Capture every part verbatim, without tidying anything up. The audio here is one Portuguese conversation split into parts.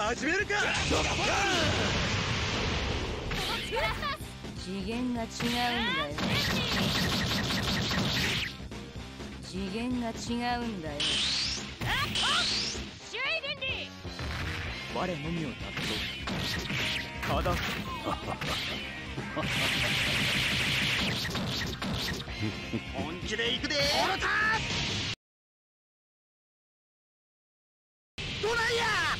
始めるか。 次元が違うんだよ。次元が違うんだよ。 我のみをたっとただ本気で行くで。おろたどないや。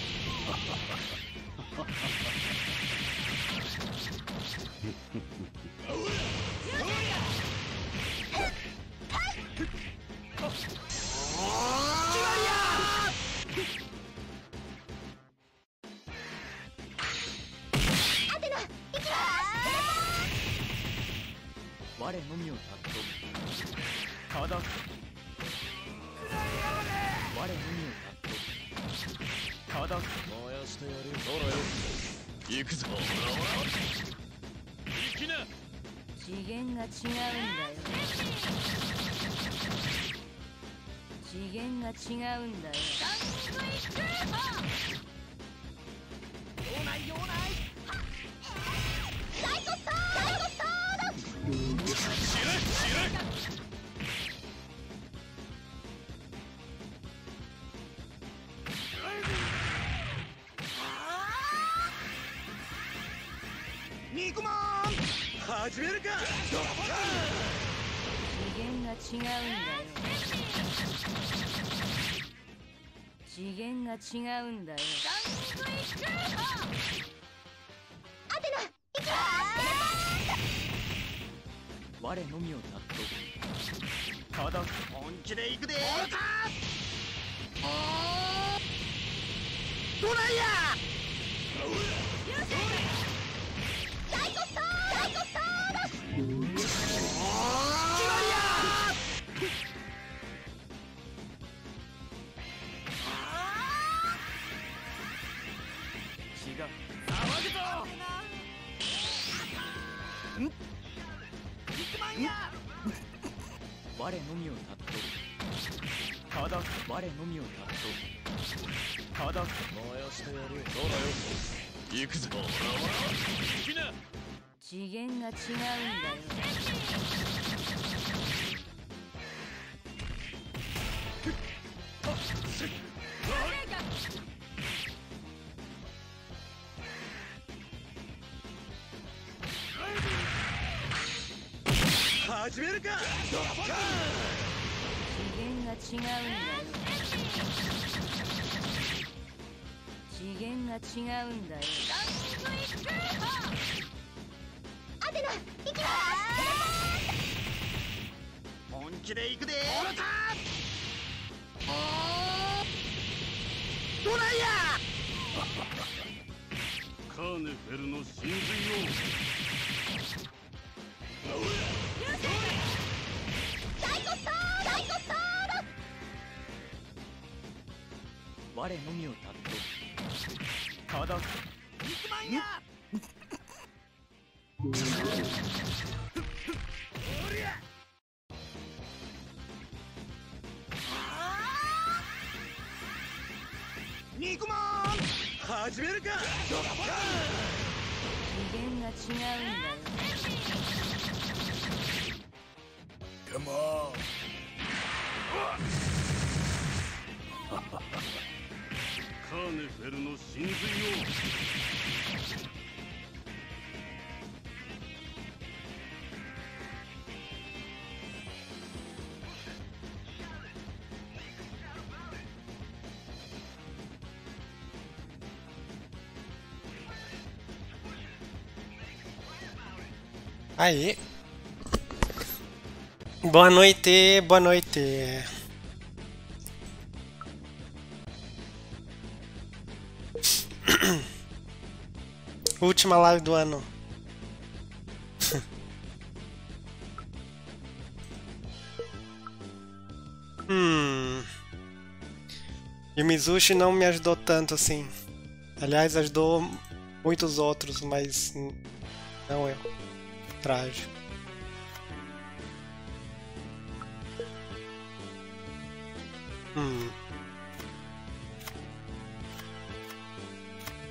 我のみをたっとただ我のみをたっとただ燃やしてやる。ほらよ行くぞ。行きな。 次元が違うんだよ。次元が違うんだよ。 用ない用ない。肉まん始めるか。 次元が違うんだよ。次元が違うんだよ。 アテナ行きます。 我のみをたっとただ本気で行くで。おろたどないや。 サイコスターサイコスター気が騒ぐぞ。ん肉まんや。我のみをたっとただ我のみをたっとただ燃やしてやる。そうだよ行くぞ。行きな。 次元が違うんだよ。 始めるか。 次元が違うんだよ。次元が違うんだよ。 アテナ行きます。 本気で行くで。おろたどないや。 カーネフェルの真髄を。 サイコスターサイコスター我のみをたっとただ肉まんや。肉まん始めるか。 次元が違うんだよ。 カモン。カーネフェルの真髄を。 Aí. Boa noite, boa noite. Última live do ano. hum. E o Mizushi não me ajudou tanto assim. Aliás, ajudou muitos outros, mas não eu. Trágico. Hum.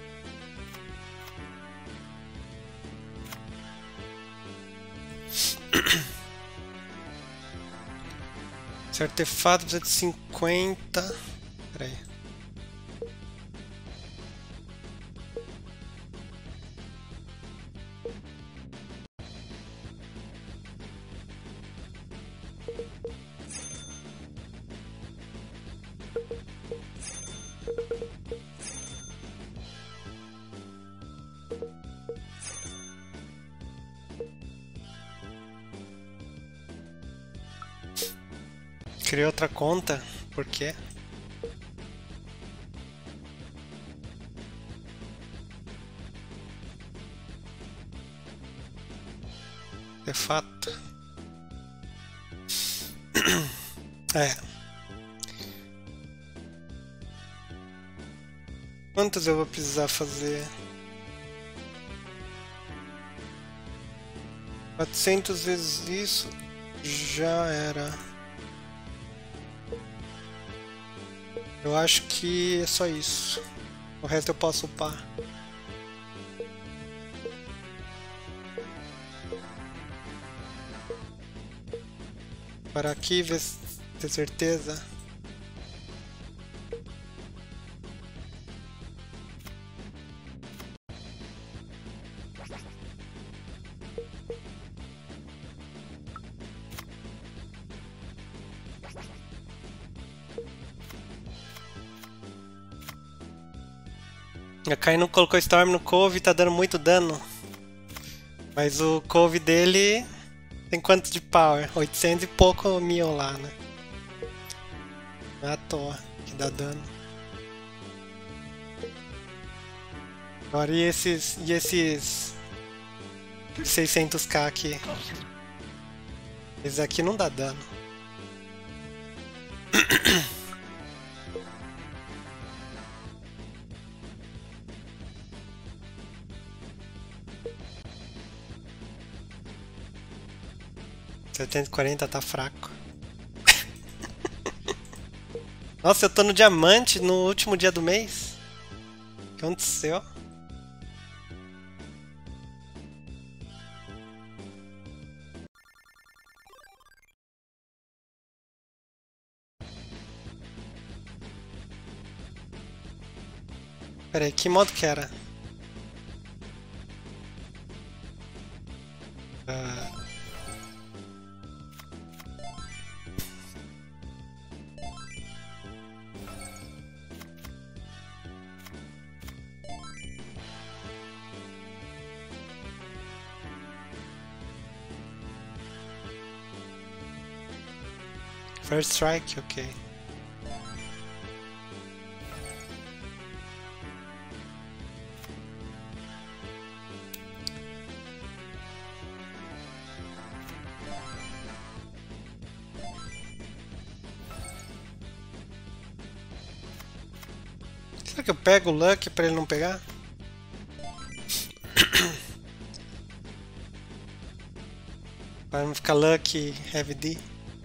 Esse artefato precisa de cinquenta. Pera aí. Criei outra conta, por quê? De fato. É. Quantos eu vou precisar fazer? quatrocentos vezes isso já era. Eu acho que é só isso. O resto eu posso upar. Para aqui ver se ter certeza. A Kai não colocou Storm no Cove, tá dando muito dano. Mas o Cove dele tem quanto de power? oitocentos e pouco mil lá, né? Não é à toa que dá dano. Agora e esses, e esses seiscentos k aqui? Esse aqui não dá dano. setecentos e quarenta tá fraco. Nossa, eu tô no diamante no último dia do mês. O que aconteceu? Pera aí, que modo que era? Ah... First strike, ok. Será que eu pego o Lucky pra ele não pegar? Para não ficar Lucky Heavy D.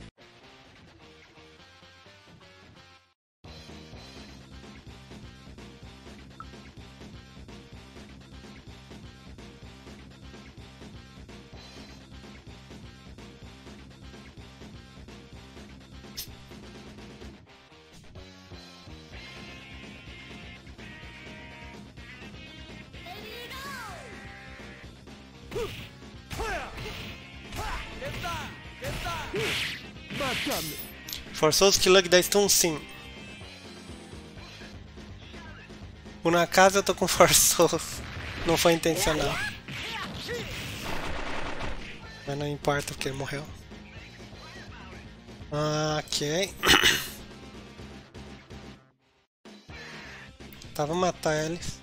Forçou os Luck da stun, sim. Por um acaso eu tô com forçoso. Não foi intencional. Mas não importa porque ele morreu. Ok. Tá, vamos matar eles.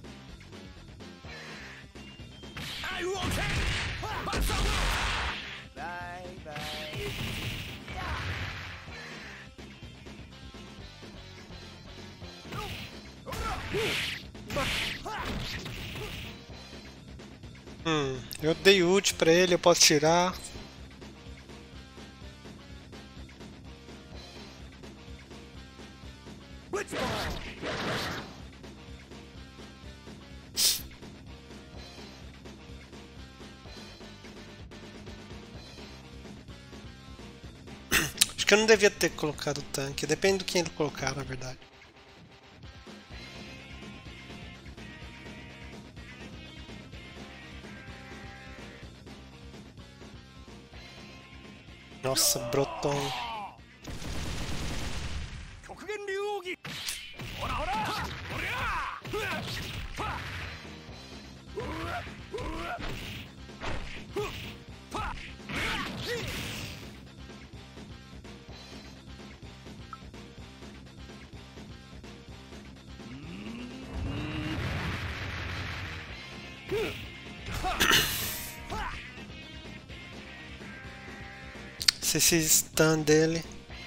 Hum, eu dei ult pra ele, eu posso tirar. Acho que que eu não devia ter colocado o tanque. Depende do que ele colocar, na verdade. Nossa, Broton. Se esse stun dele.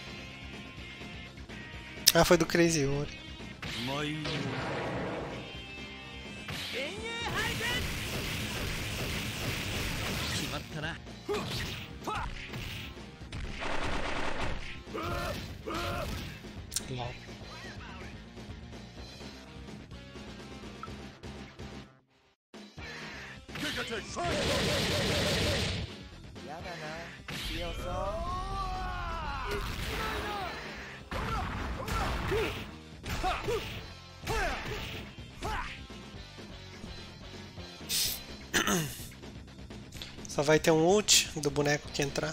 Ah, foi do Crazy Ori. Lol. Só vai ter um ult do boneco que entrar.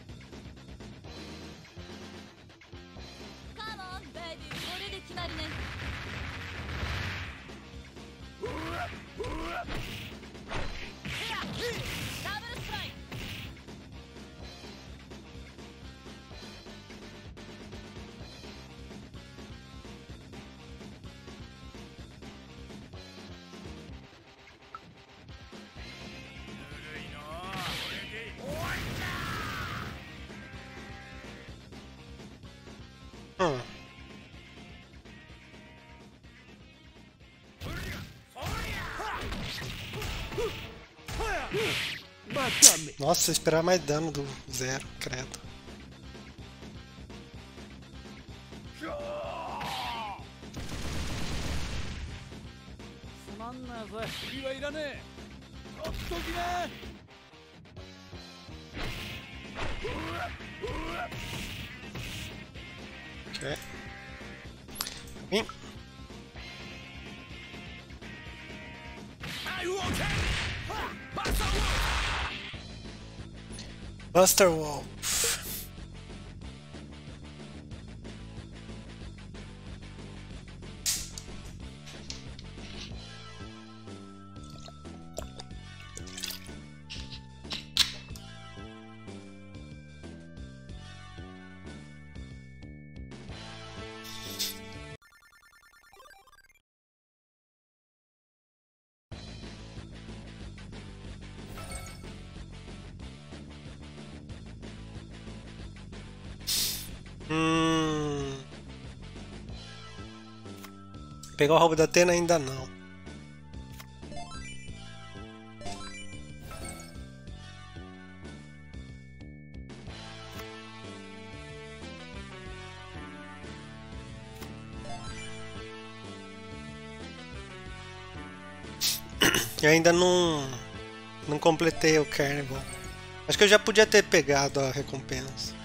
Hum. Nossa, esperar mais dano do zero, credo. Ok. Vim. Buster Wolf. Hum... Pegar o roubo da Athena ainda não. Eu ainda não não completei o Carnival. Acho que eu já podia ter pegado a recompensa.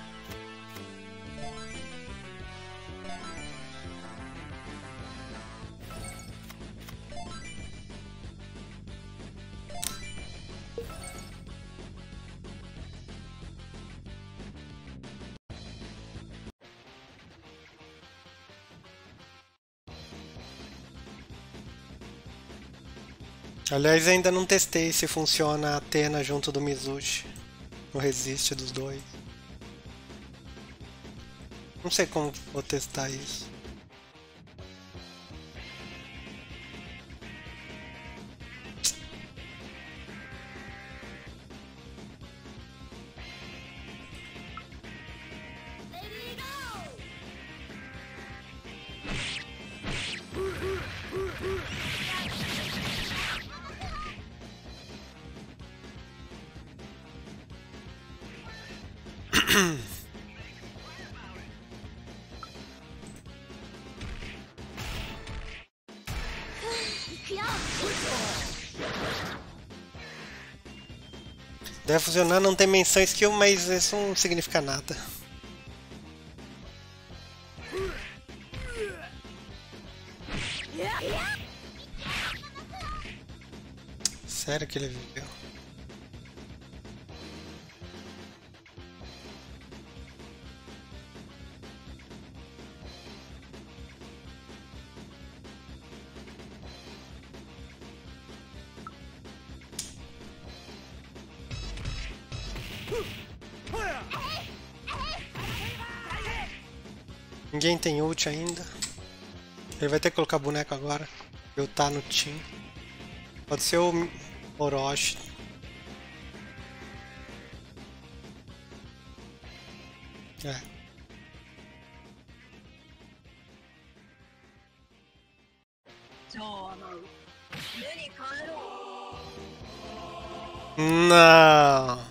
Aliás, ainda não testei se funciona a Athena junto do Mizuchi no resist dos dois. Não sei como vou testar isso. Deve funcionar, não tem menção skill, mas isso não significa nada. Sério que ele viveu? Ninguém tem ult ainda. Ele vai ter que colocar boneco agora. Eu tá no team. Pode ser o Orochi. É. Não.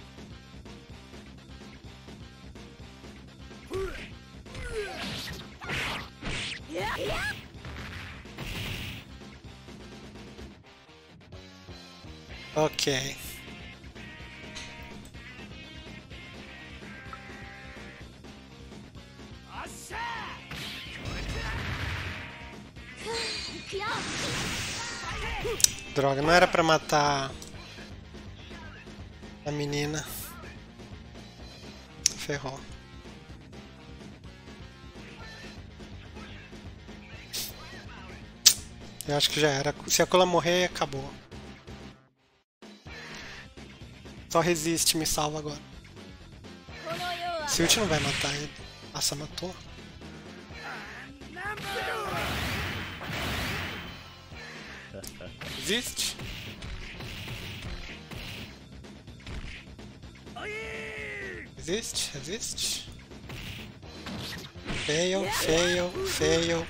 Ok. Droga, não era pra matar a menina. Ferrou. Eu acho que já era. Se a Kula morrer, acabou. Só resiste, me salva agora. Esse ult não vai matar ele. Nossa, matou. Resiste. Resiste, resiste. Fail, fail, fail.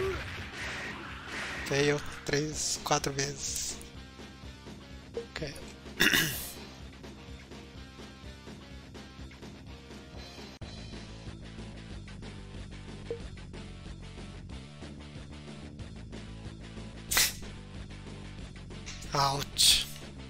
Fail. Três, quatro vezes. Ok. Ouch.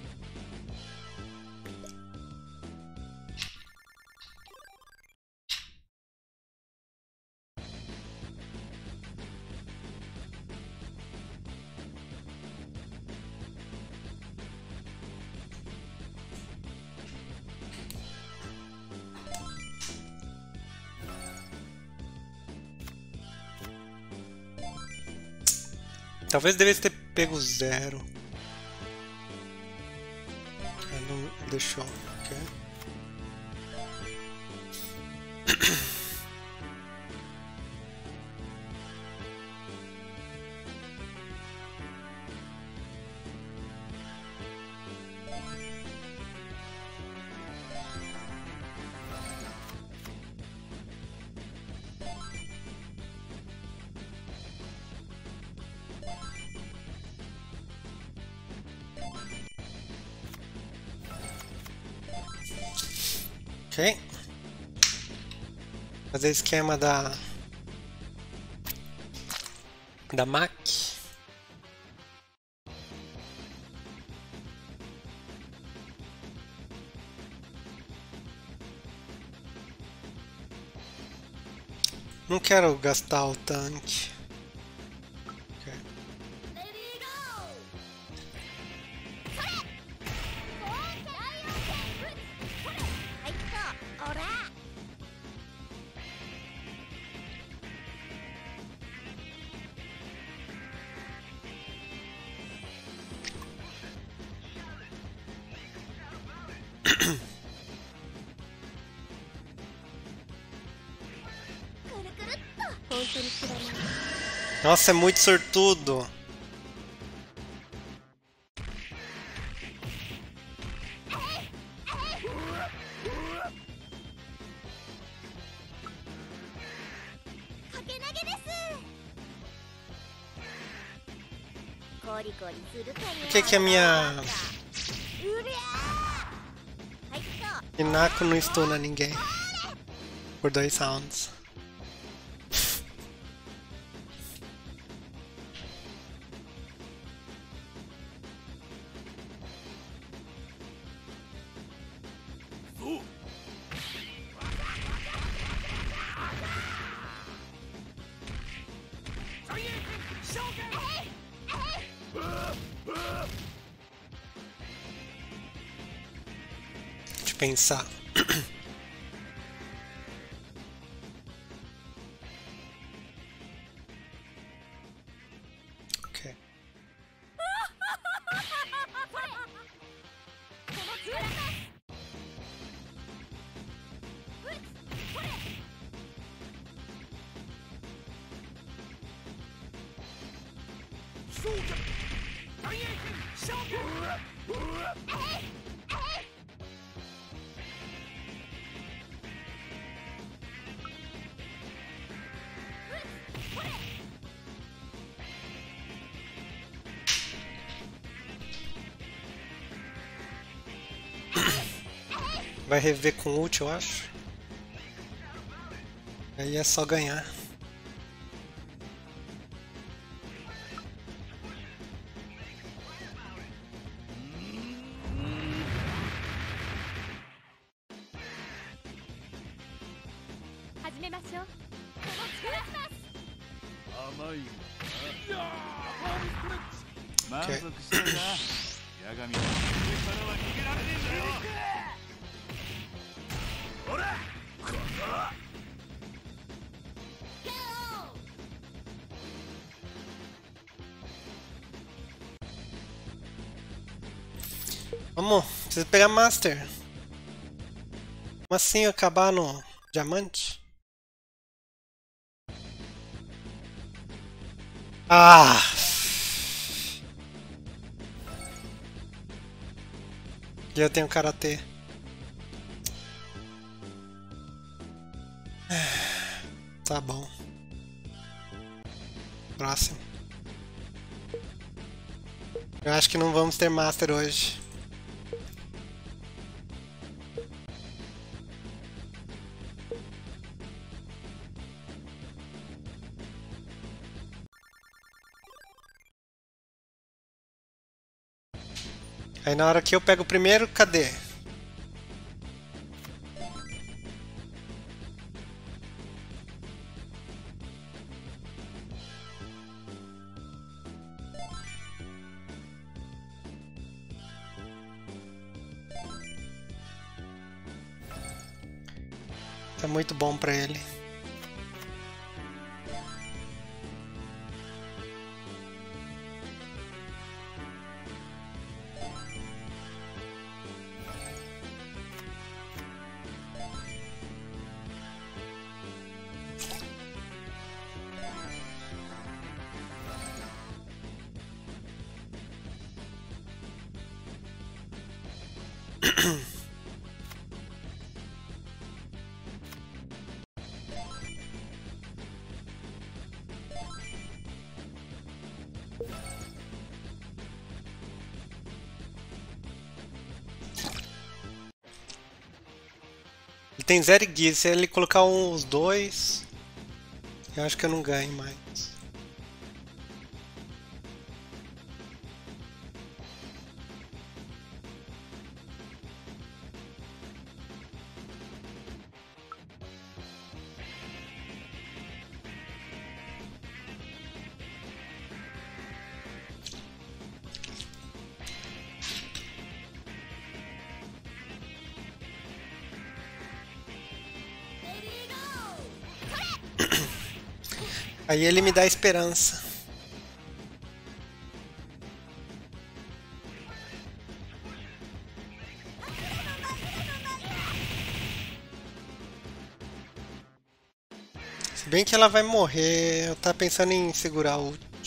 Talvez devesse ter pego zero. Não deixou, ok. Ok. Fazer esquema da da Mac. Não quero gastar o tanque. Ok. Nossa, é muito sortudo. Por que que a minha Hinako não stuna ninguém por dois rounds? eu pensar. Ok. Vai rever com ult, eu acho. Aí é só ganhar. Vamos, preciso pegar Master. Como assim acabar no diamante? Ah! E eu tenho karatê. Tá bom. Próximo. Eu acho que não vamos ter Master hoje. Aí na hora que eu pego o primeiro, cadê? Tá muito bom pra ele. Ele tem zero guia, se ele colocar uns dois, eu acho que eu não ganho mais. Aí ele me dá esperança. Se bem que ela vai morrer, eu tava pensando em segurar o ult.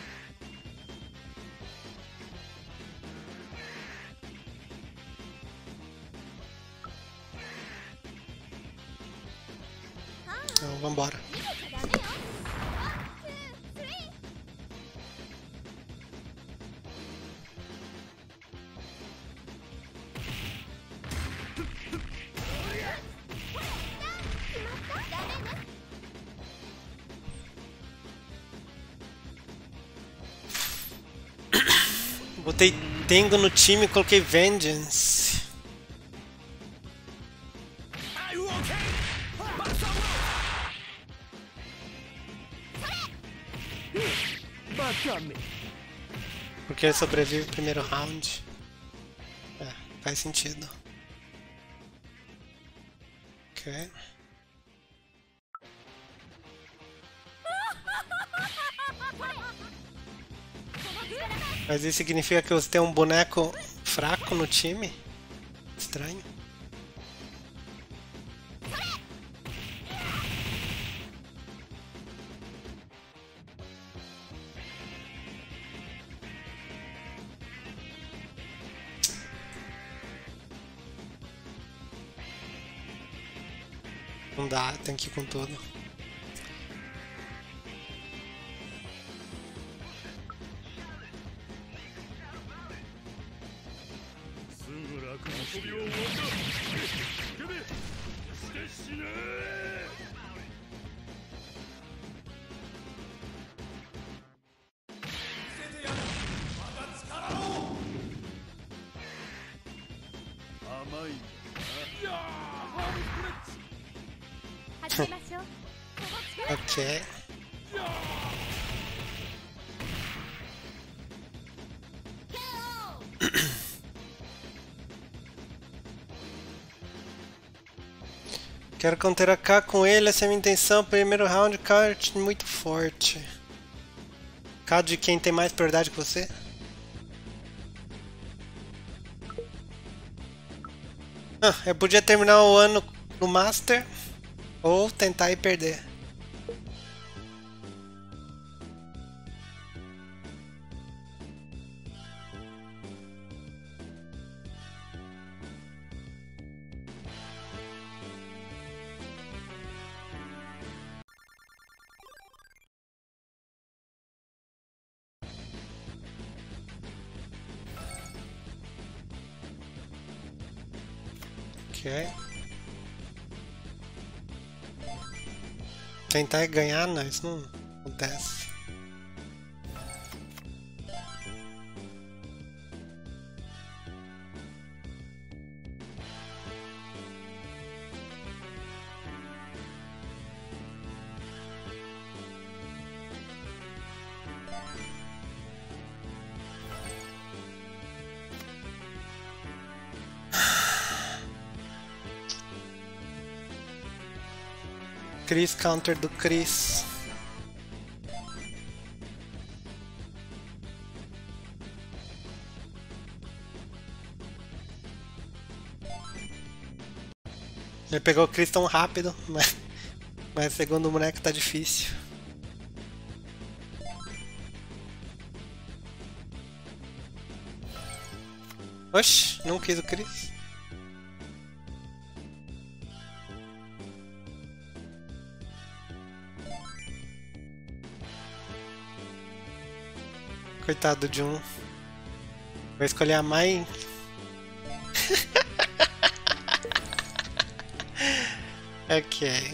Então, vambora. Botei Tengo no time e coloquei Vengeance. Porque ele sobrevive no primeiro round. É, faz sentido. Ok. Mas isso significa que você tem um boneco fraco no time? Estranho. Não dá, tem que ir com tudo. Ok. Quero counter A K com ele, essa é a minha intenção. Primeiro round, kart muito forte. K de quem tem mais prioridade que você? Ah, eu podia terminar o ano no Master ou tentar ir perder. Ok. Tentar ganhar, não, isso não acontece. Chris, counter do Chris. Ele pegou o Chris tão rápido, mas, mas segundo o boneco tá difícil. Oxi, não quis o Chris. Coitado de um. Vou escolher a mãe. Ok.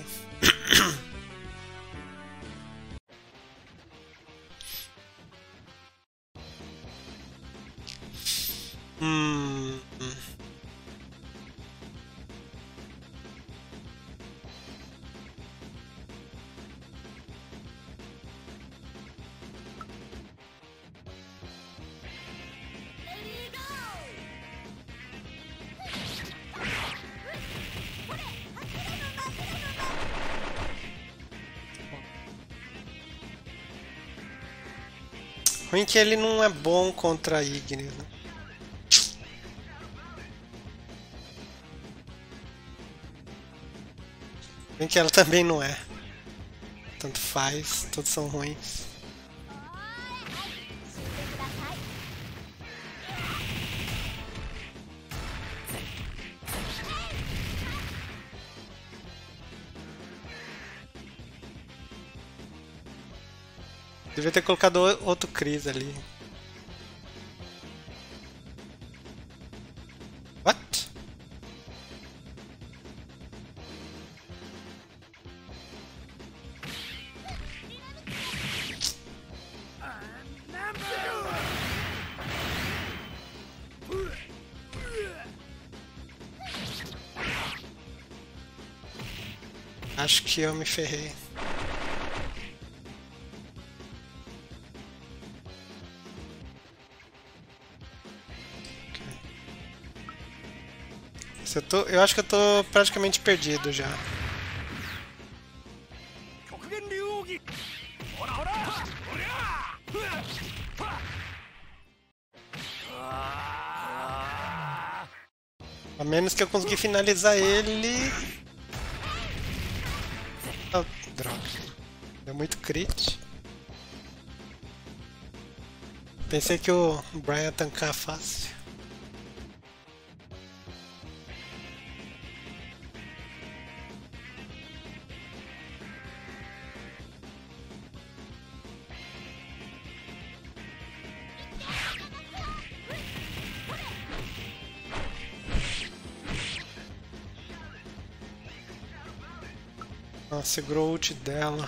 hum. Ruim que ele não é bom contra a Ignis, né? Ruim que ela também não é. Tanto faz, todos são ruins. Devia ter colocado outro Chris ali. What? Acho que eu me ferrei. Eu, tô, eu acho que eu tô praticamente perdido já. A menos que eu conseguir finalizar ele... Oh, droga. Deu muito crit. Pensei que o Brian ia tancar fácil. Nossa, segurou o ult dela.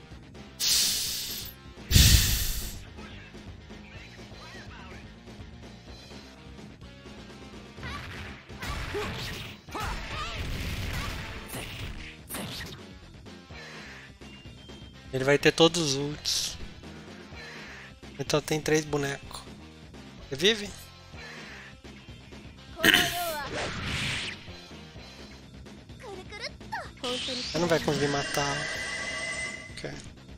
Ele vai ter todos os ults. Então tem três bonecos. Você vive? Você não vai conseguir matar. Ok.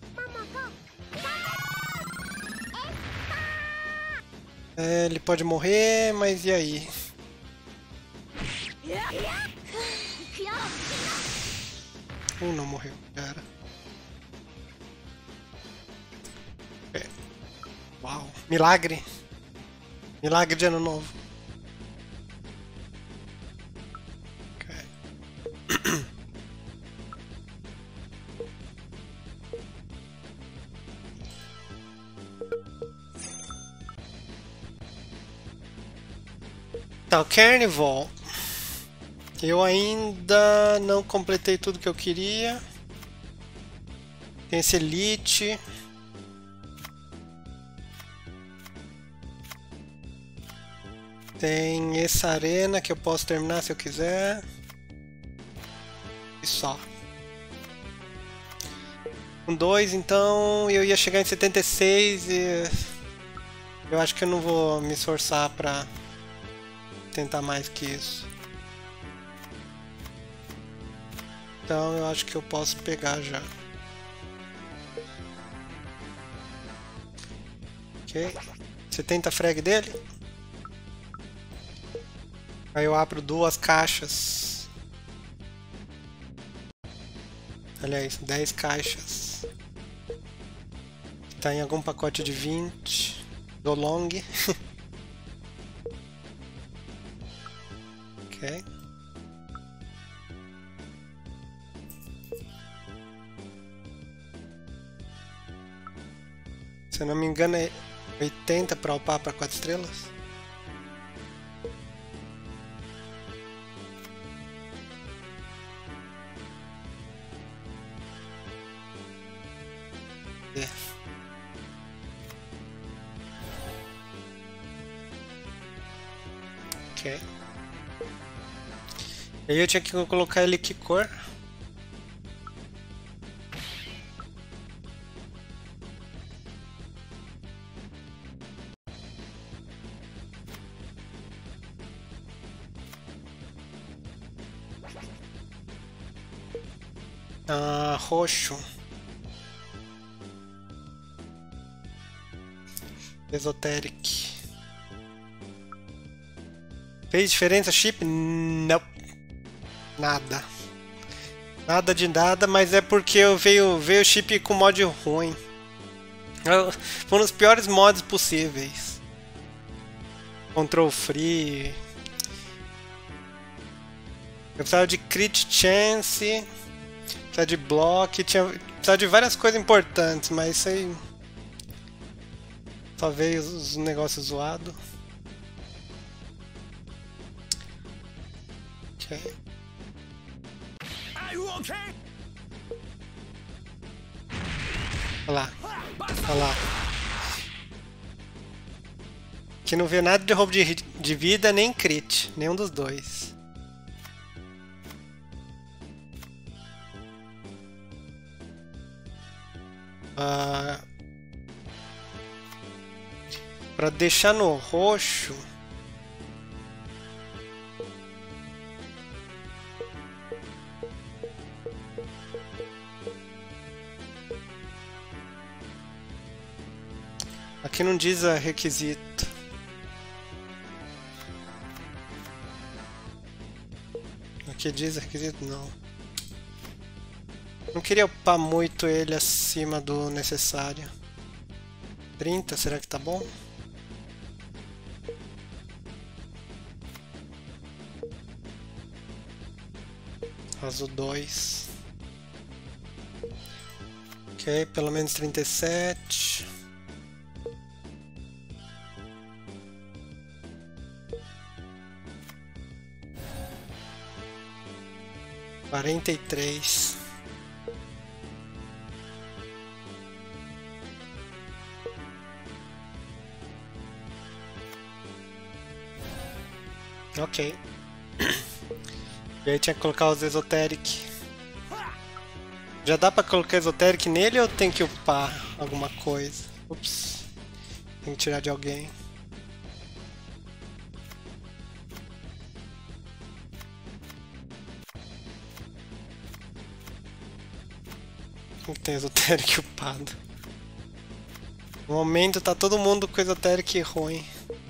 É, ele pode morrer, mas e aí? Uh, não morreu, cara. Okay. Uau, milagre! Milagre de ano novo. Okay. Tá, o Carnival. Eu ainda não completei tudo que eu queria. Tem esse Elite. Tem essa arena que eu posso terminar se eu quiser. E só. Com dois, então, eu ia chegar em setenta e seis e... eu acho que eu não vou me esforçar pra tentar mais que isso. Então eu acho que eu posso pegar já. Ok. setenta frag dele. Aí eu abro duas caixas. Aliás, dez caixas. Tá em algum pacote de vinte. Do long. Ok. Se eu não me engano é oitenta para upar para quatro estrelas. É. Ok. E aí eu tinha que colocar ele que cor? Ah, roxo. Esoteric. Fez diferença chip? Não. Nada. Nada de nada, mas é porque eu veio, veio o chip com mod ruim. Foi um dos piores mods possíveis. Control free. Eu precisava de crit chance. Precisava de block. Tinha, precisava de várias coisas importantes, mas isso aí. Só veio os negócios zoados. Ok. Olha lá. Olha lá. Aqui não veio nada de roubo de, de vida nem crit. Nenhum dos dois. Ah, para deixar no roxo. Aqui não diz a requisito. Aqui diz requisito? Não. Não queria upar muito ele acima do necessário. trinta, será que tá bom? Azul dois. Ok, pelo menos trinta e sete. quarenta e três. Ok. E aí tinha que colocar os Esoteric. Já dá pra colocar Esoteric nele ou tem que upar alguma coisa? Ups. Tem que tirar de alguém. Não tem Esoteric upado. No momento tá todo mundo com Esoteric ruim.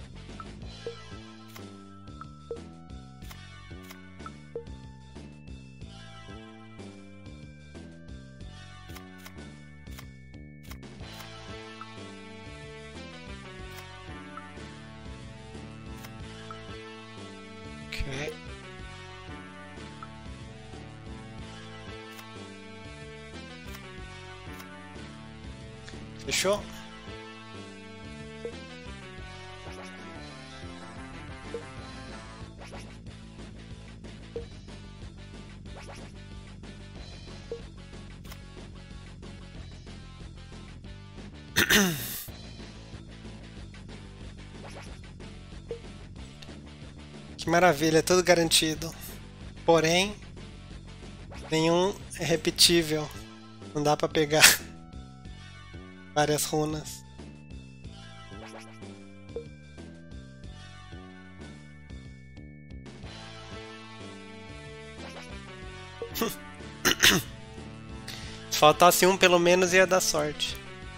Ok. Fechou? Que maravilha, tudo garantido. Porém, nenhum é repetível. Não dá pra pegar várias runas. Se faltasse um pelo menos ia dar sorte.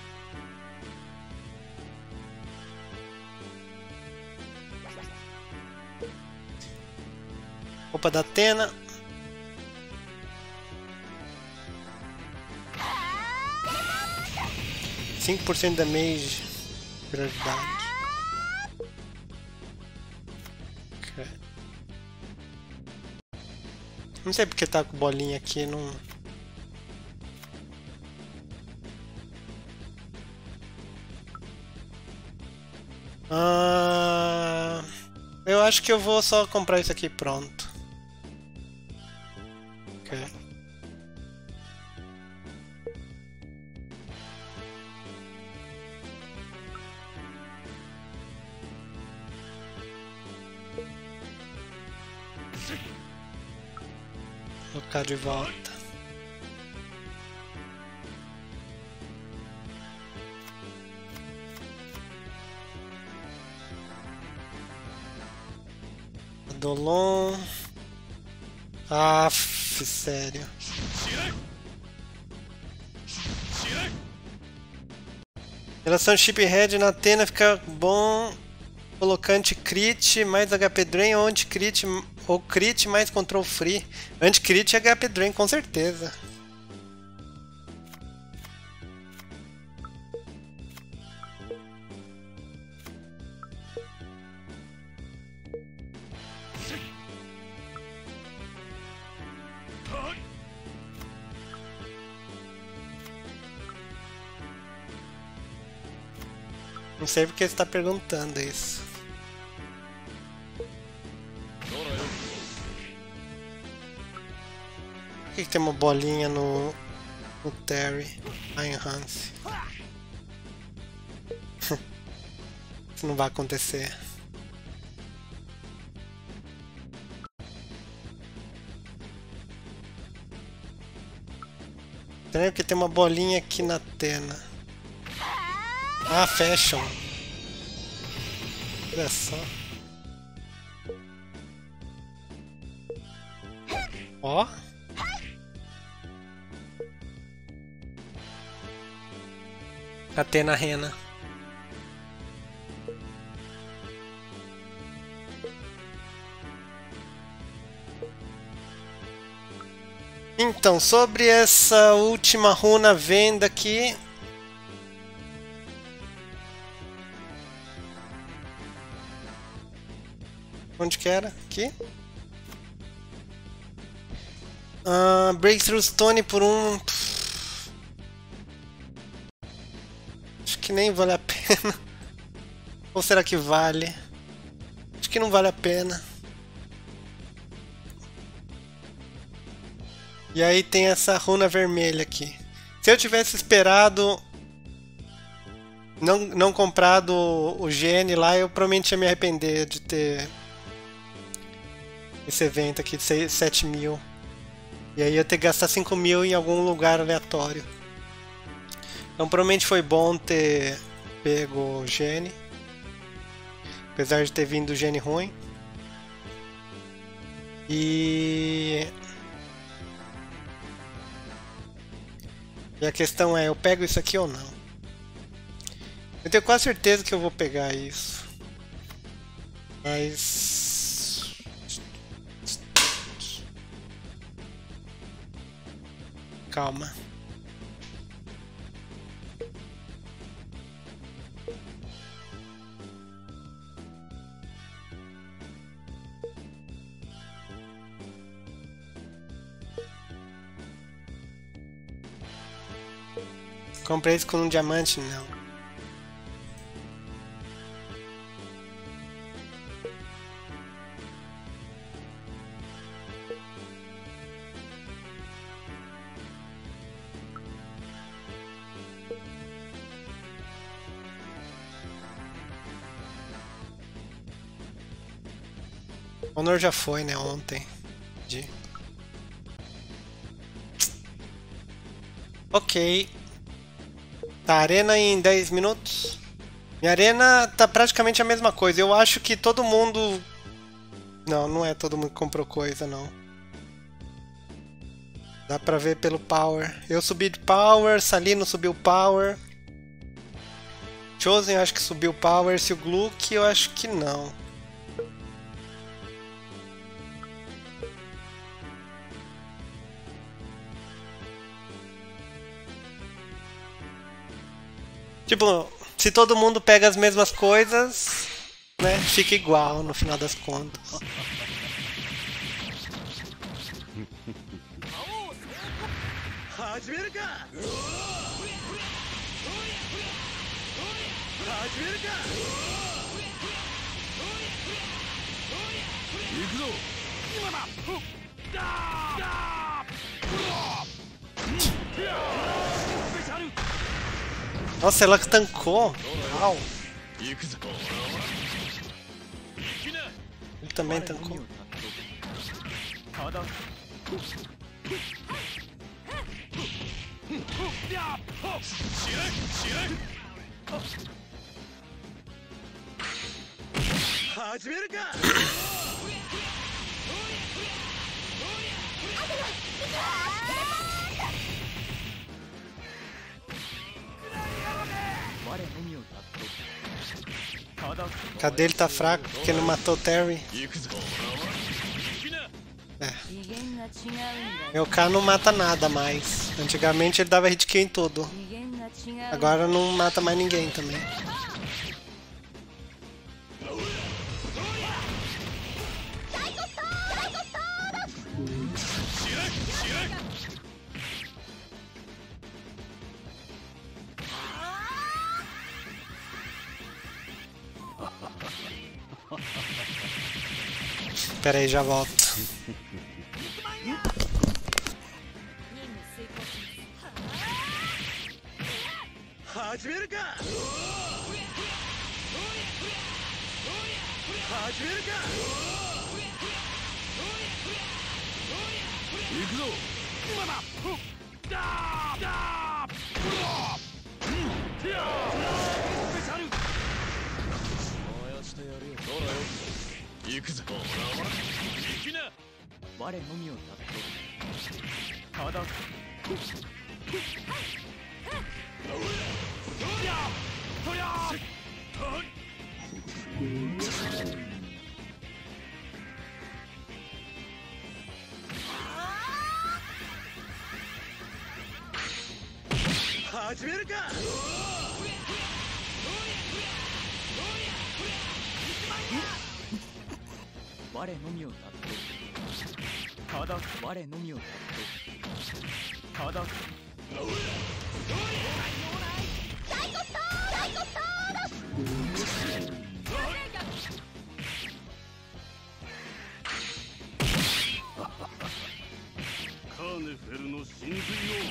Roupa da Athena. cinco por cento da damage. Prioridade. Okay. Não sei porque tá com bolinha aqui, não. Ah, eu acho que eu vou só comprar isso aqui pronto. Ok. Colocar de volta. Dolon. Aff, sério. Relação chip head na Athena fica bom. Colocar anti-crit mais H P Drain ou anti-crit ou crit mais control free. Anti-crit e H P Drain com certeza. Não sei porque você está perguntando isso. Por que, que tem uma bolinha no, no Terry? A Enhance. Isso não vai acontecer. Estranho porque tem uma bolinha aqui na Athena. Ah, Fashion. Olha só. Ó. Atena Rena. Então, sobre essa última runa venda aqui. Onde que era? Aqui? Uh, Breakthrough Stone por um... Acho que nem vale a pena. Ou será que vale? Acho que não vale a pena. E aí tem essa runa vermelha aqui. Se eu tivesse esperado... Não, não comprado o Gene lá, eu provavelmente ia me arrepender de ter... Esse evento aqui de sete mil. E aí eu ia ter que gastar cinco mil em algum lugar aleatório. Então provavelmente foi bom ter pego o Gene. Apesar de ter vindo o Gene ruim. E... E a questão é, eu pego isso aqui ou não? Eu tenho quase certeza que eu vou pegar isso. Mas... Calma. Comprei isso com um diamante? Não. Honor já foi, né? Ontem. De... Ok. Tá, arena em dez minutos. Minha arena tá praticamente a mesma coisa. Eu acho que todo mundo... Não, não é todo mundo que comprou coisa, não. Dá pra ver pelo power. Eu subi de power, Salino subiu power. Chosen eu acho que subiu power. Se o Gluck eu acho que não. Tipo, se todo mundo pega as mesmas coisas, né, fica igual no final das contas. Nossa, ela tancou. Uau. Ele também tancou. Cadê ele tá fraco? Porque ele matou o Terry. É. Meu K não mata nada mais. Antigamente ele dava hit kill em tudo. Agora não mata mais ninguém também. Pera aí, já volto. 始めるか。我のみをたっとただ我のみをたっとただ大コスト大コストカーネフェルの真髄を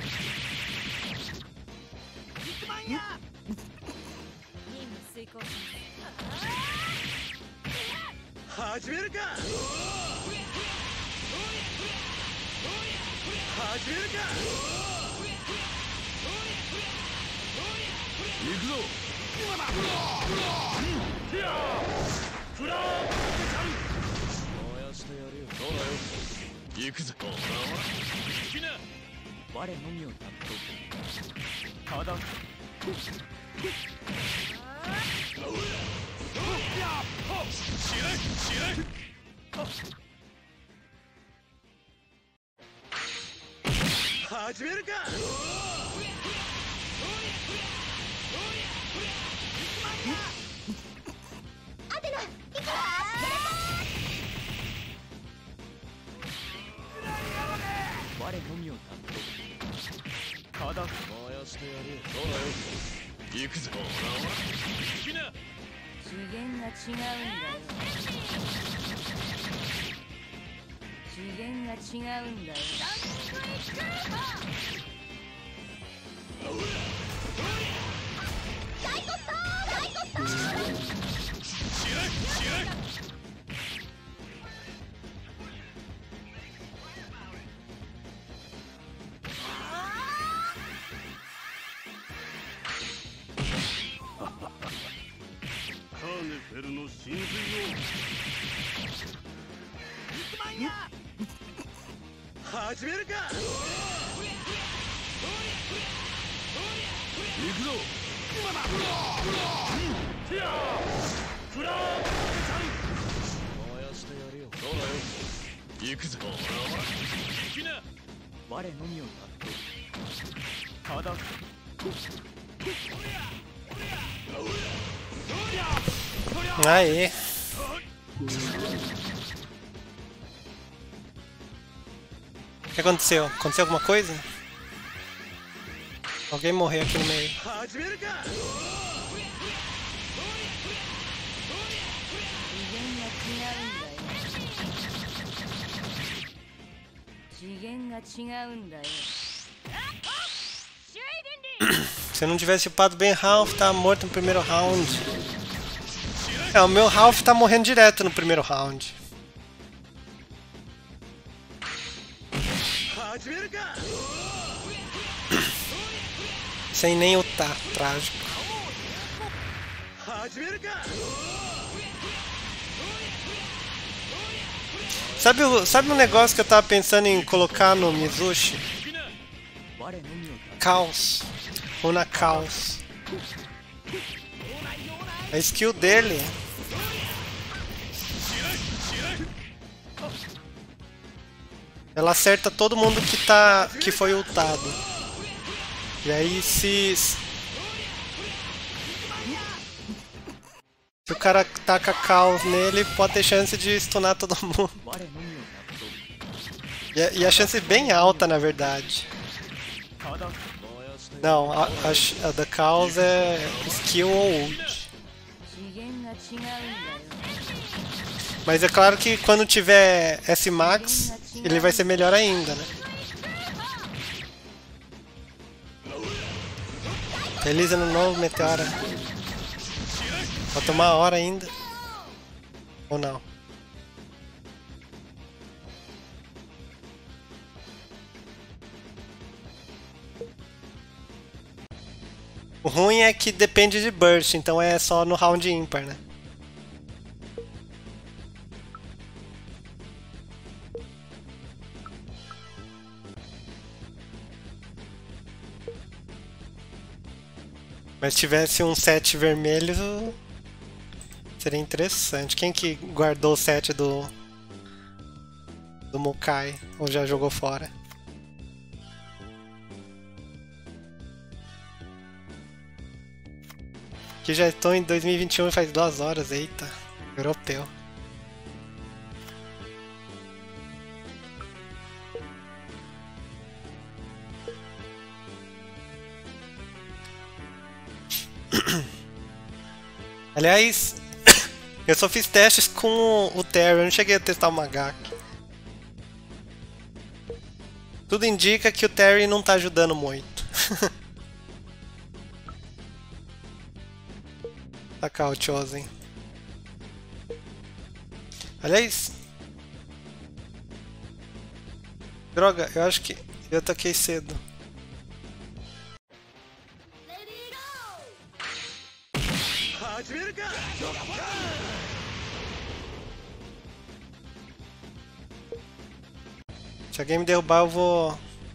肉まんや。 任務遂行し始めるか。始めるか。 行くぞ。フラー燃やしてやるよ。そうだよ。行くぜ。行きな。 我のみをたっとただ試合試合始めるか。 アテナ行きます。 我のみをたっとただ燃やしてやるよ。そうだよ。行くぜ。行きな。 次元が違うんだよ。次元が違うんだよ。 大コスト大コスト試合試合カーネフェルの真髄を肉まんや。始めるか。 行くぞ。フラー燃やしてやるよ。そうだよ。行くぜ。行きな。 我のみをたっとただ Aí. O que aconteceu? Aconteceu alguma coisa? Alguém morreu aqui no meio. 始めるか。 次元が違うんだよ。 Se eu não tivesse upado bem Ralph, tá morto no primeiro round. É, o meu Ralph tá morrendo direto no primeiro round. 始めるか。 Sem nem ultar, trágico. 始めるか。 Sabe, o- sabe um negócio que eu tava pensando em colocar no Mizushi? 我のみをたっ Caos. Ou na Caos. A skill dele ela acerta todo mundo que tá que foi ultado. E aí se se o cara taca caos nele, pode ter chance de stunar todo mundo. 我のみをたっ E a, e a chance é bem alta, na verdade. とただ Não, a, a, a da caos é skill ou ult. 次元が違うんだよ。 Mas é claro que quando tiver S-Max, ele vai ser melhor ainda, né? Feliz ano novo, Meteora. Falta uma hora ainda. Ou não? O ruim é que depende de burst, então é só no round ímpar, né? Mas se tivesse um set vermelho, Seria interessante. Quem que guardou o set do... do Mukai? Ou já jogou fora? Que já estou em dois mil e vinte e um e faz duas horas, eita. Europeu. Aliás, eu só fiz testes com o Terry, eu não cheguei a testar o Magaki. Tudo indica que o Terry não tá ajudando muito. Tacar o Chosen. Aliás... Droga, eu acho que eu ataquei cedo. Se alguém me derrubar, eu vou...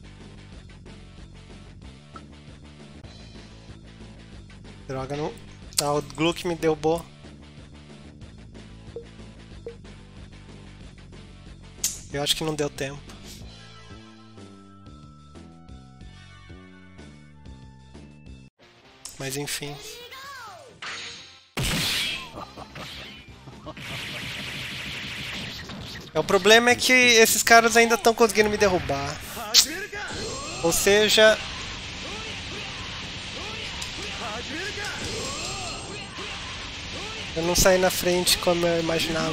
Droga, não... Ah, o Gluck me derrubou. Eu acho que não deu tempo. Mas enfim. O problema é que esses caras ainda estão conseguindo me derrubar. Ou seja... eu não saí na frente como eu imaginava.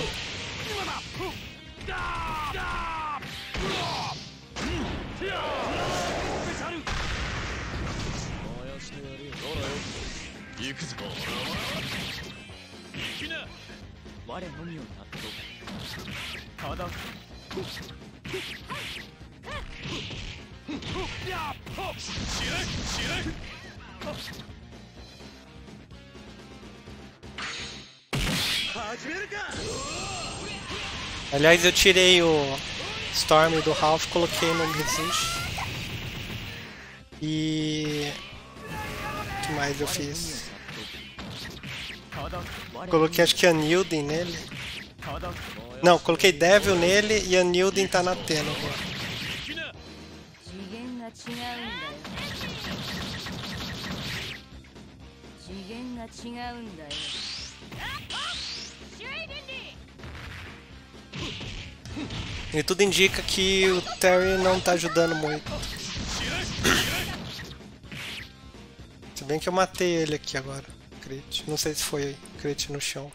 Aliás, eu tirei o Storm do Ralph, coloquei no Mizushi. E... o que mais eu fiz? Coloquei acho que a Nilden nele. Não, coloquei Devil nele e a Nilden tá na Athena agora. E tudo indica que o Terry não tá ajudando muito. Se bem que eu matei ele aqui agora. Crit. Não sei se foi crit no chão.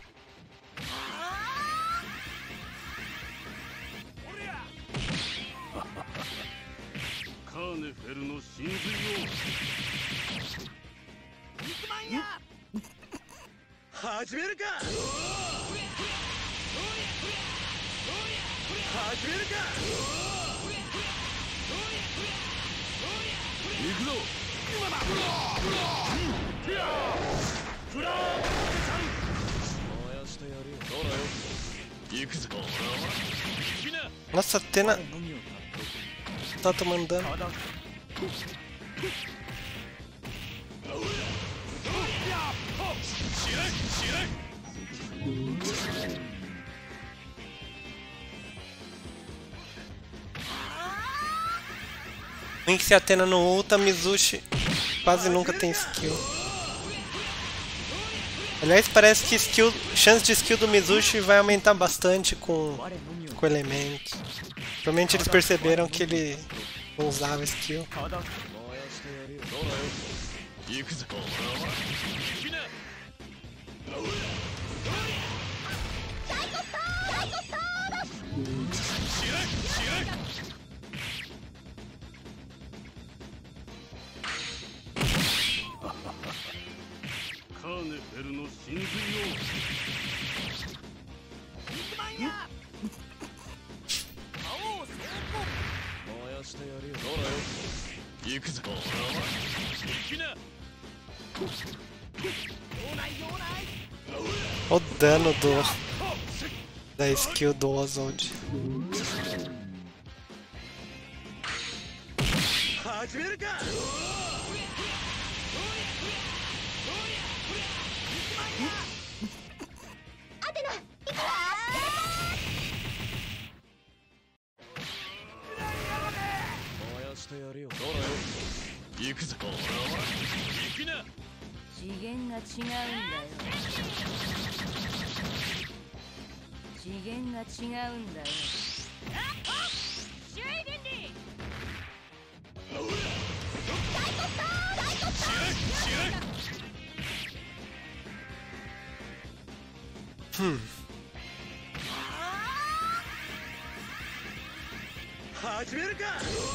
Nossa, Athena tá tomando dano. Nem que se a Athena não ulta, Mizushi quase nunca tem skill. Aliás, parece que skill, chance de skill do Mizushi vai aumentar bastante com, com elementos. Provavelmente eles perceberam que ele não usava skill. O dano do da skill do Ozod. 行きな。 次元が違うんだよ。次元が違うんだよ。 Hmm. 始めるか。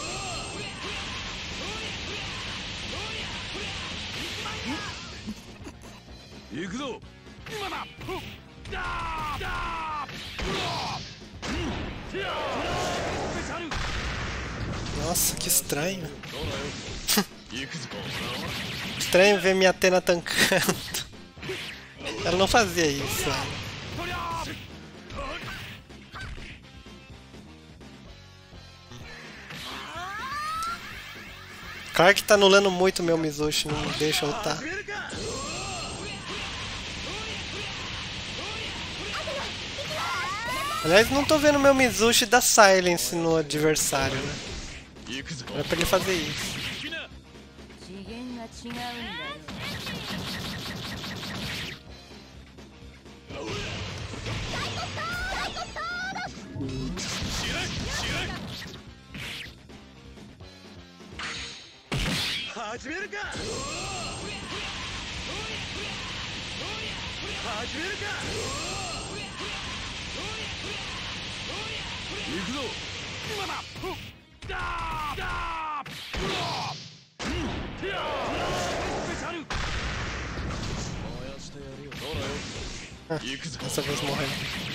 行くぞ。今だ。だだ。スペシャル。 Nossa, que estranho. 行くぞ。 Estranho ver minha Athena tancando. Ela não fazia isso. Né? Claro que tá anulando muito meu Mizushi, não deixa eu lutar. Aliás, não tô vendo meu Mizushi dar Silence no adversário, né? Era pra ele fazer isso. Ah, dessa vez morreu.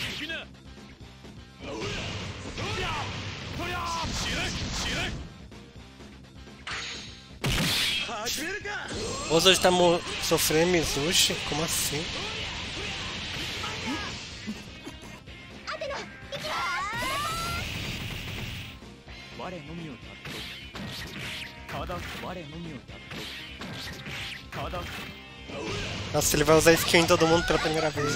Oso está sofrendo Mizushi? Como assim? Nossa, ele vai usar skill em todo mundo pela primeira vez.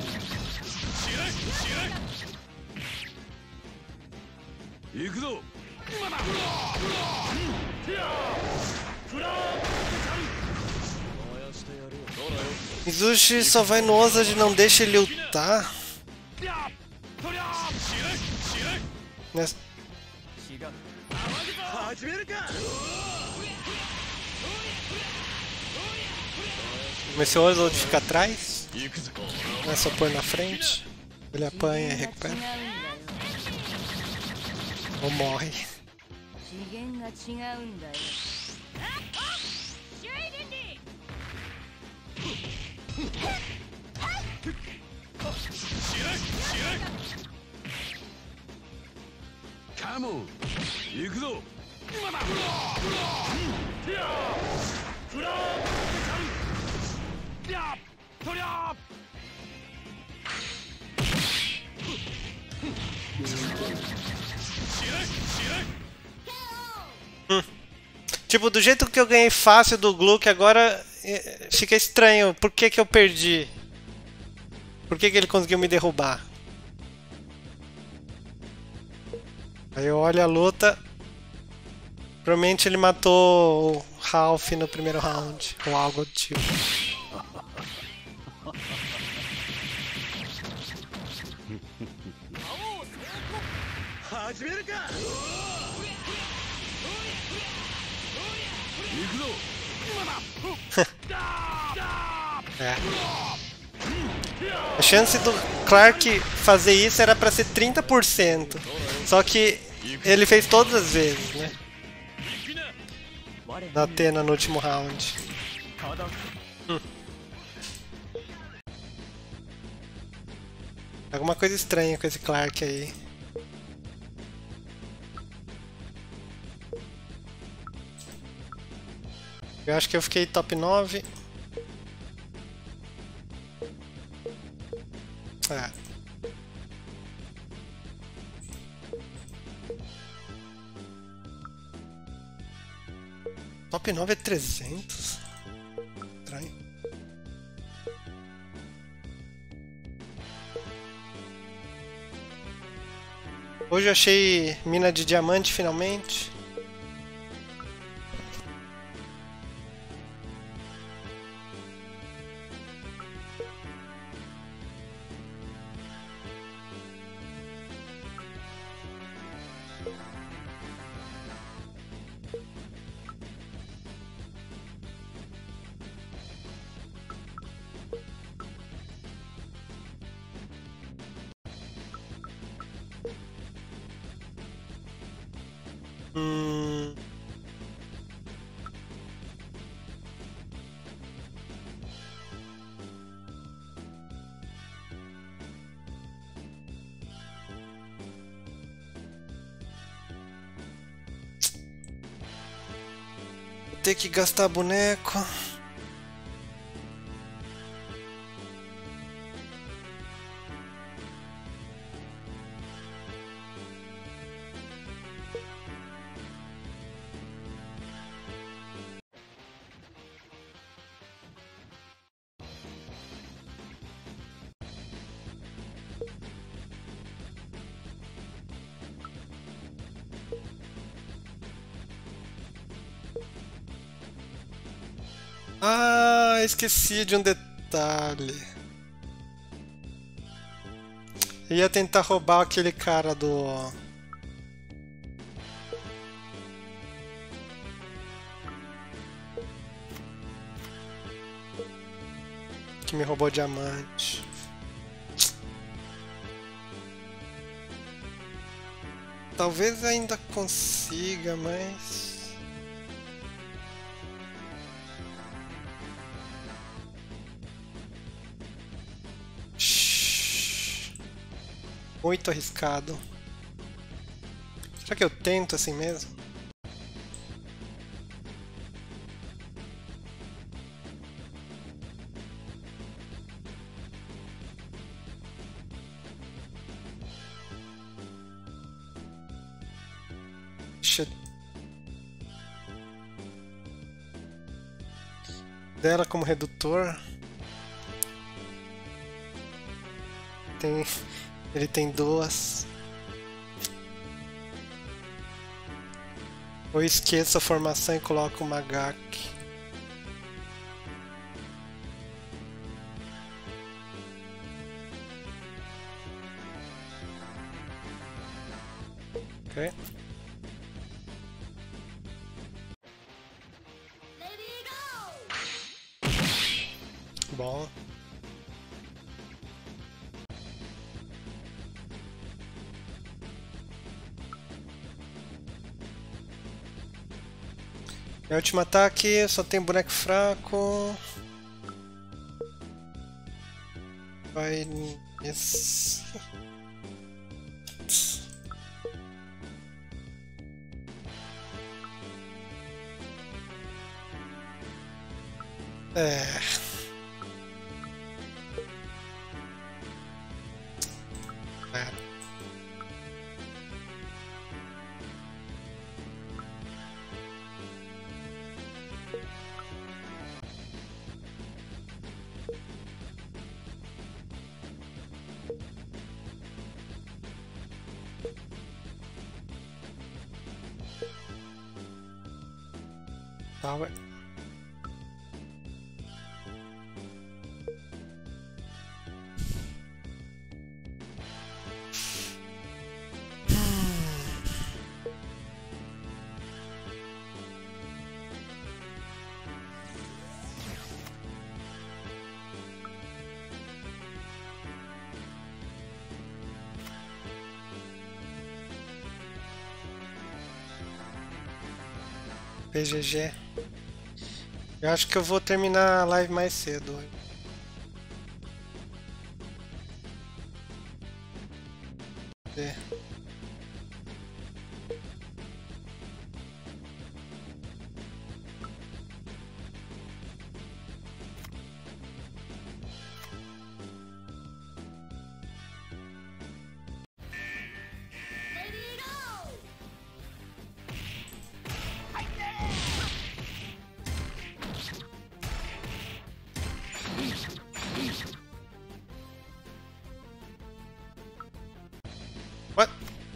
Mizushi só vai no Osa de não deixa ele lutar. Nessa... Mas se o Osa fica atrás, não é só pôr na frente, ele apanha e recupera. Ou morre. Hum. Tipo, do jeito que eu ganhei fácil do Gluck, agora é, fica estranho. Por que que eu perdi? Por que que ele conseguiu me derrubar? Aí eu olho a luta. Provavelmente ele matou o Ralph no primeiro round, ou algo do tipo. É. A chance do Clark fazer isso era pra ser trinta por cento. Só que ele fez todas as vezes, né? Da Athena no último round. Hum. Alguma coisa estranha com esse Clark aí. Eu acho que eu fiquei top nove. É. Top nove é trezentos. Estranho. Hoje eu achei mina de diamante finalmente. ter que gastar boneco. Ah, esqueci de um detalhe. Eu ia tentar roubar aquele cara do... que me roubou diamante. Talvez ainda consiga, mas... muito arriscado. Será que eu tento assim mesmo? Deixa... dela como redutor. Tem... ele tem duas. Ou esqueço a formação e coloco uma Magak. Ok. Bom. Meu último ataque, só tem boneco fraco. Vai nesse. É. É. Tá, ué. P G G. Eu acho que eu vou terminar a live mais cedo hoje. É. What?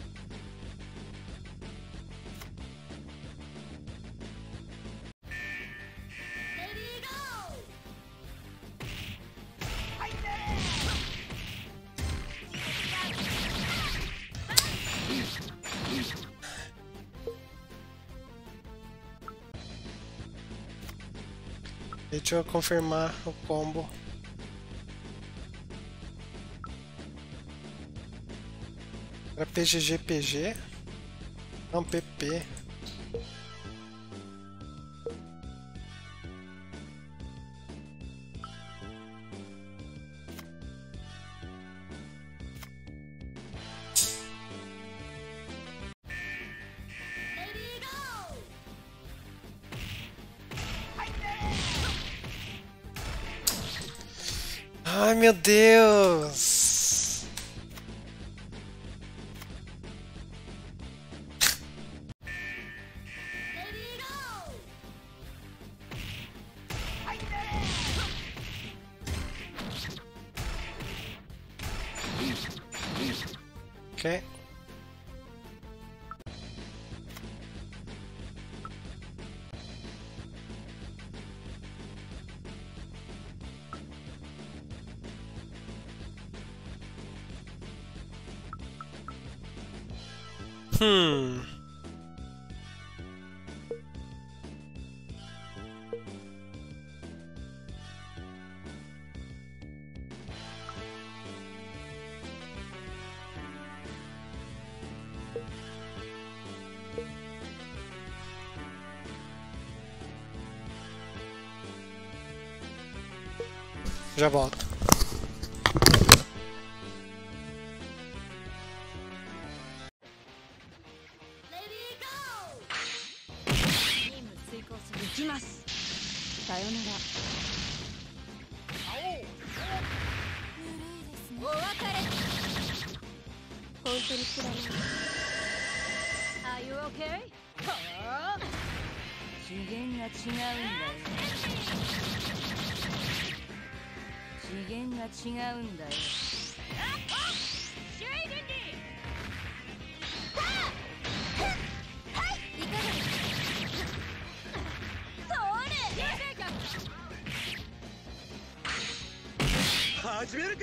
Deixa eu confirmar o combo. Era P G G P G? Não, P P. Ai, meu Deus! Ok. Hmm. Já volto. Are you okay? 次元が違うんだよ。次元が違うんだよ。 始めるか。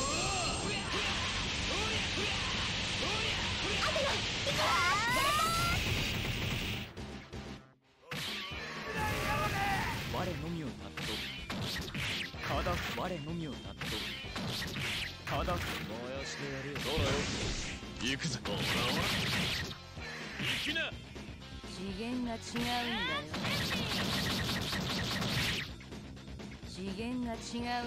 我のみを尊ぶ。ただ我のみを尊ぶ。ただ燃やしてやるよ。 そうだよ。行くぜ。ほらほら。行きな。 次元が違うんだよ。次元が違うんだよ。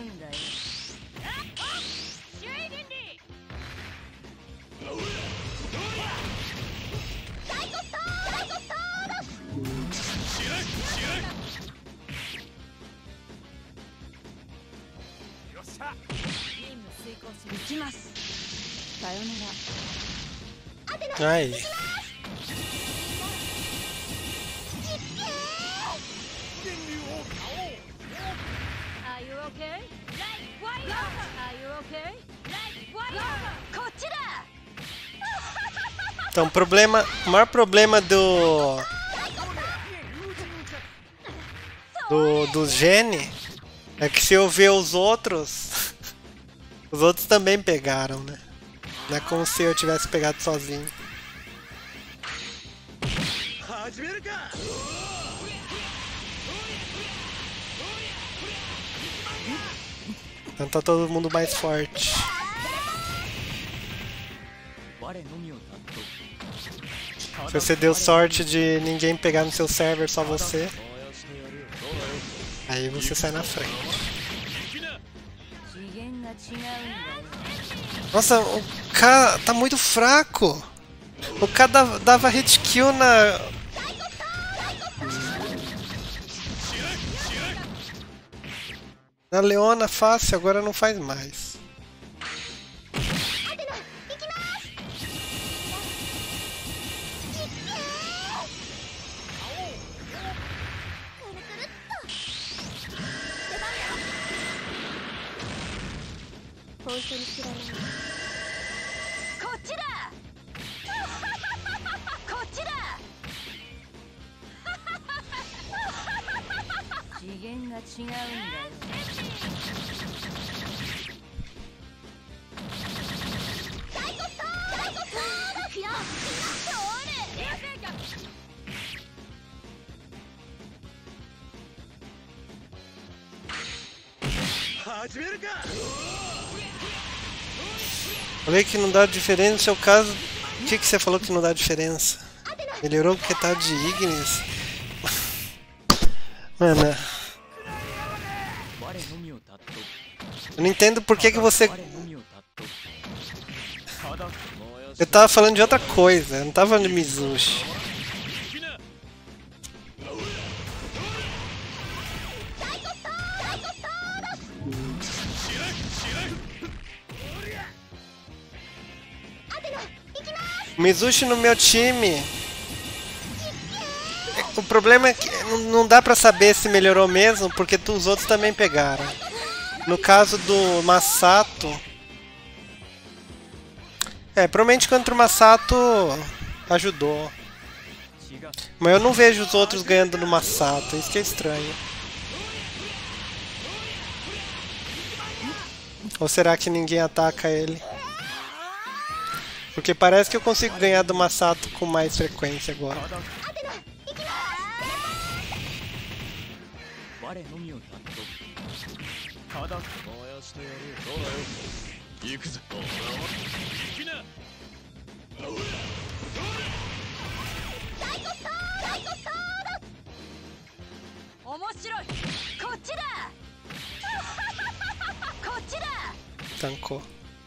行きます。さよなら。 はい。 Are you okay? Are you okay? こっちだ。 Então, o problema, o maior problema do do do gene é que se eu ver os outros, os outros também pegaram, né? Não é como se eu tivesse pegado sozinho. Então tá todo mundo mais forte. Se você deu sorte de ninguém pegar no seu server, só você, aí você sai na frente. Nossa, o cara tá muito fraco. O cara dava, dava hit kill na... Na Leona fácil, agora não faz mais. Falei que não dá diferença no seu caso. O que, que você falou que não dá diferença? Melhorou porque tá de Ignis? Mano, eu não entendo por que, que você... Eu tava falando de outra coisa, eu não tava falando de Mizushi. O Mizushi no meu time... O problema é que não dá pra saber se melhorou mesmo, porque os outros também pegaram. No caso do Masato... É, provavelmente contra o Masato ajudou. Mas eu não vejo os outros ganhando no Masato, isso que é estranho. Ou será que ninguém ataca ele? Porque parece que eu consigo ganhar do Masato com mais frequência agora. Tancou.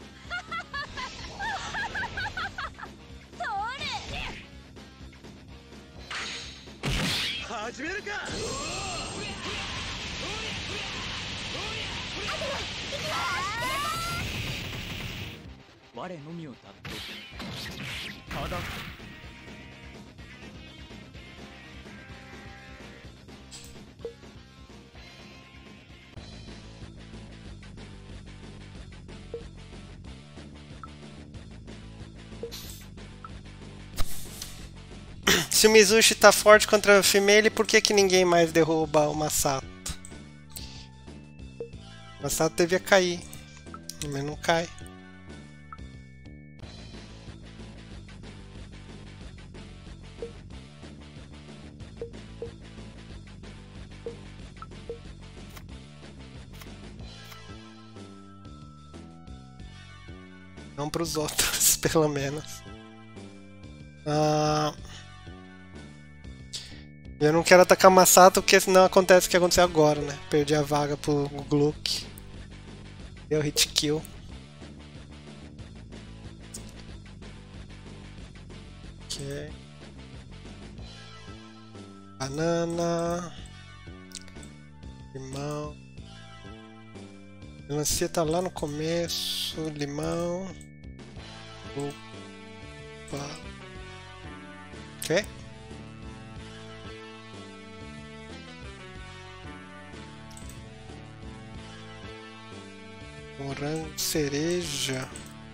Se o Mizushi tá forte contra o Femele, por que que ninguém mais derruba o Masato? O Masato devia cair, mas não cai. Não para os outros, pelo menos. Ah... Eu não quero atacar Masato porque senão acontece o que aconteceu agora, né? Perdi a vaga pro Gluck. Deu hit kill. Ok. Banana. Limão. Melancia tá lá no começo. Limão. Opa. Ok. Morango, cereja.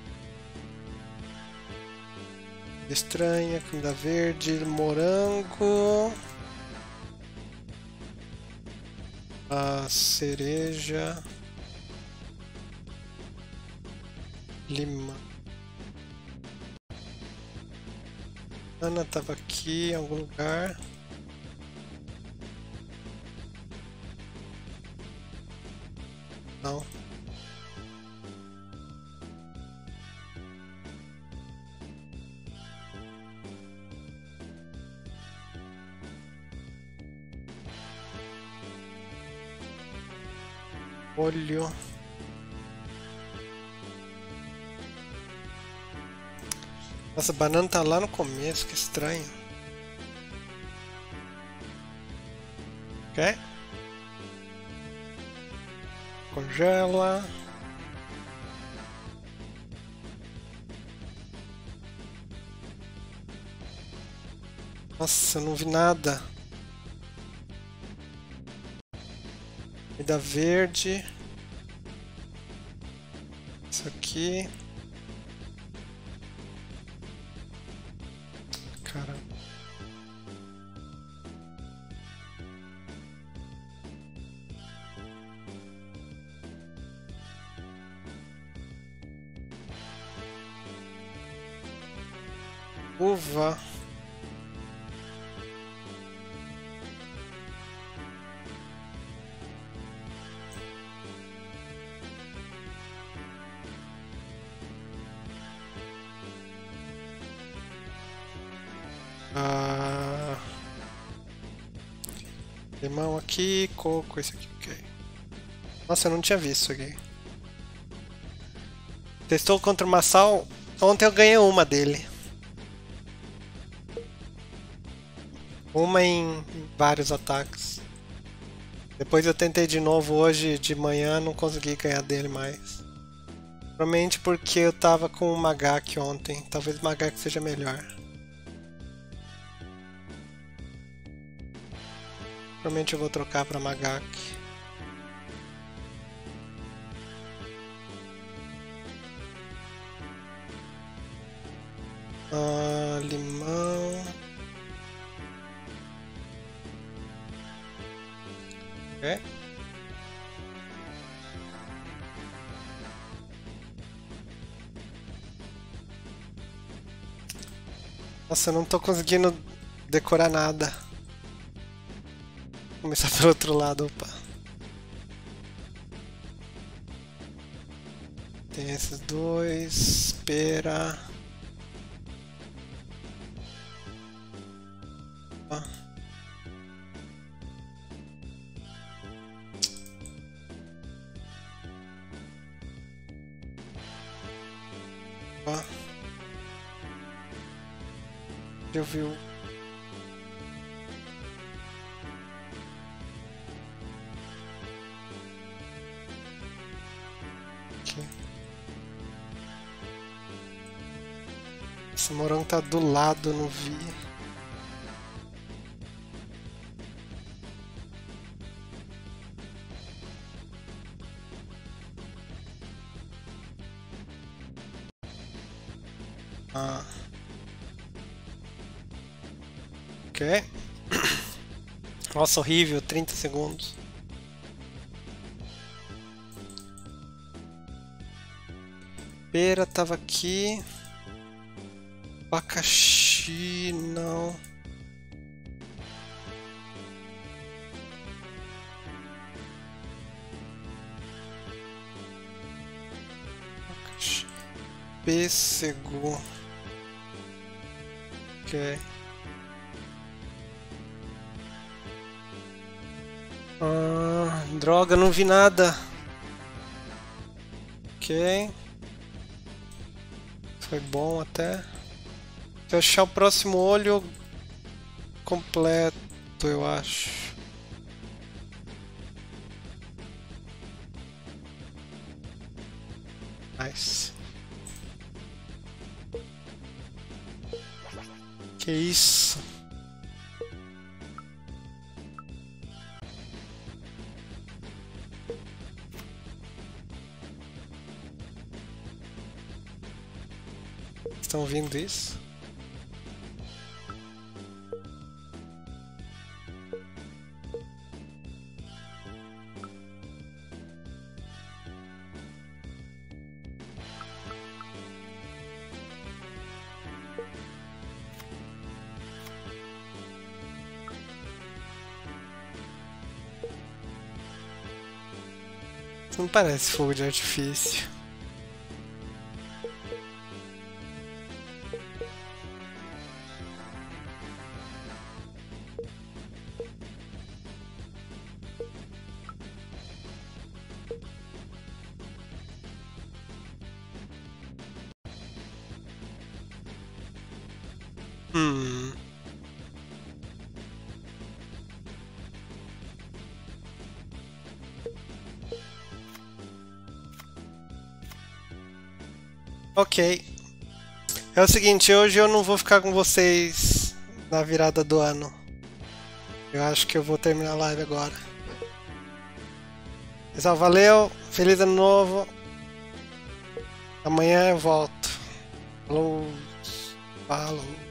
Estranha, comida verde, morango. A cereja. Lima. Ana tava aqui em algum lugar. Não. Olho. Nossa, a banana tá lá no começo, que estranho. Ok? Congela. Nossa, eu não vi nada. Comida verde. Isso aqui. Caramba. Uva. Ah, limão aqui, coco, esse aqui, ok. Nossa, eu não tinha visto isso aqui. Testou contra o Masao. Ontem eu ganhei uma dele. Uma em vários ataques. Depois eu tentei de novo hoje de manhã, não consegui ganhar dele mais. Provavelmente porque eu tava com o Magak ontem. Talvez o Magak seja melhor. Provavelmente eu vou trocar pra Magak. Ah, limão. Ok. Nossa, eu não tô conseguindo decorar nada. Vou começar pelo outro lado, opa. Tem esses dois, pera. Opa. Opa. Eu vi o... Aqui. Esse morango tá do lado, eu não vi. Ah. Ok. Nossa, horrível, trinta segundos. Pera tava aqui. Abacaxi, não. Abacaxi. Pêssego. Ok. Ah, droga, não vi nada. Ok. Foi bom até. Se eu achar o próximo olho completo, eu acho. Nice. Que isso? Estão ouvindo isso? Isso não parece fogo de artifício. Hum. Ok. É o seguinte, hoje eu não vou ficar com vocês na virada do ano. Eu acho que eu vou terminar a live agora. Pessoal, valeu. Feliz ano novo. Amanhã eu volto. Falou. Falou.